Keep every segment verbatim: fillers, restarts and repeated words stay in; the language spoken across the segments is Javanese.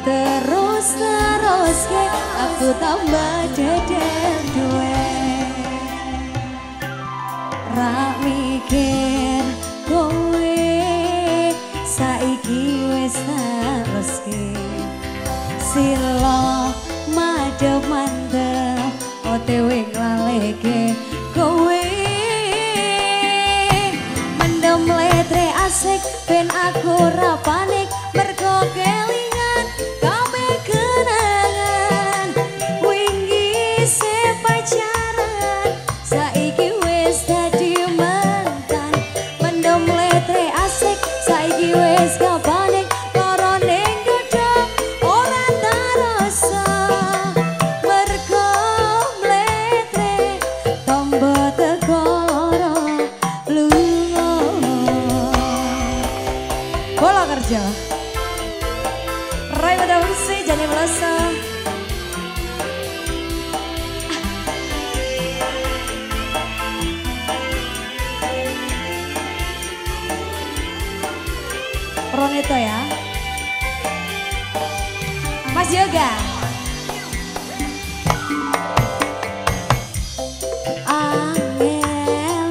terus terus ke aku tambah deder duwe ra mikir kowe saiki wis teruske sila madhep mandem otw nglaleke kowe mendem letre asik ben aku ra panik mergo kelingan kabeh kenangan wingi se pacaran saiki wis dadi mantan mendem letre asik saiki wis gak panik lara ning dodo ora tarasa mergo letre tombo tegara lunga bola kerja Rai pada ursi jane melasa Roneto ya Mas Yoga Angel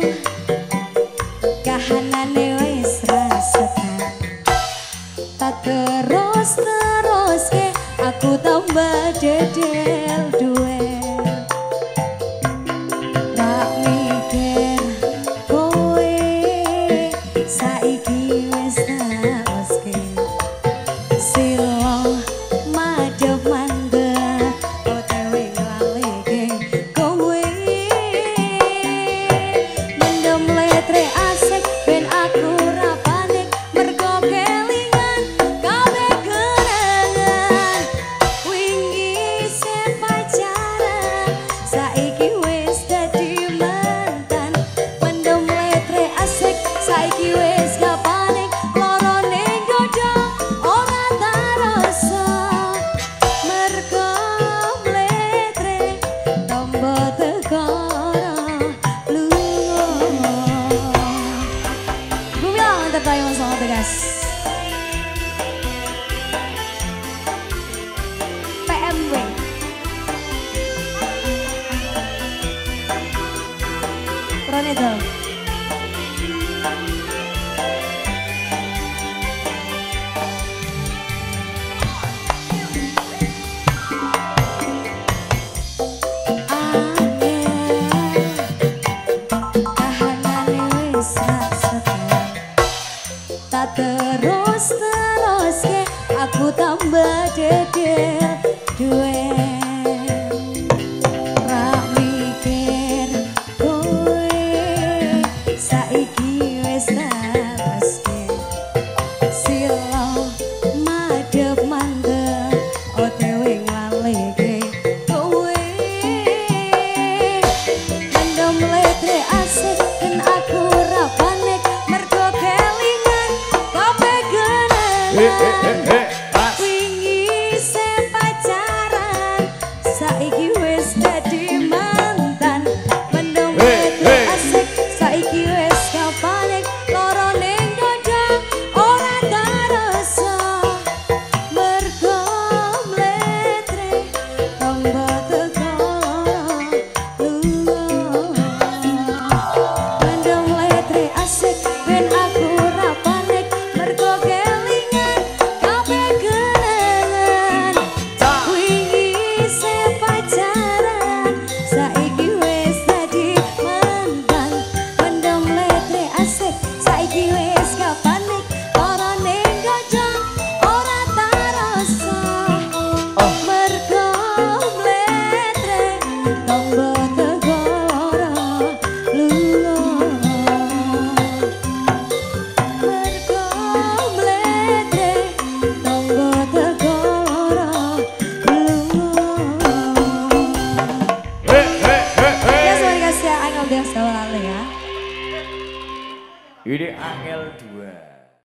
kahanane wis rasakan tak terus terus ke aku tambah dedel duwe tak mikir kowe saiki wis teruske sila madhep mandhep otw nglaleke kowe mendem letre asik ben aku ra panik mergo kelingan kabeh kenangan wingi se pacaran saiki wis dadi mantan mendem letre asik saiki wis gak panik lara ning dodo ora tarasa mergo letre tombo tegara lunga Gumilang Entertainment sama tegas P M W Roneto tak terus terus ke aku tambah dedel duwe ra mikir kowe saiki wis teruske sila madhep mandhep otw nglaleke kowe mendem letre asik ben aku ra panik mergo kelingan kabeh kenangan wingi se pacaran saiki wis dadi mantan mendem letre asik saiki wis gak panik lara ning dodo ora tarasa mergo letre tombo tegara lunga mendem letre asik ben aku ra panik mergo kelingan kabeh kenangan wingi se pacaran saiki wis dadi mantan mendem letre asik saiki wis gak panik lara ning dodo ora tarasa mergo letre tombo tegara lunga mergo letre tombo tegara lunga ya sorry guys ya Angel Dance ya Ini Angel dua.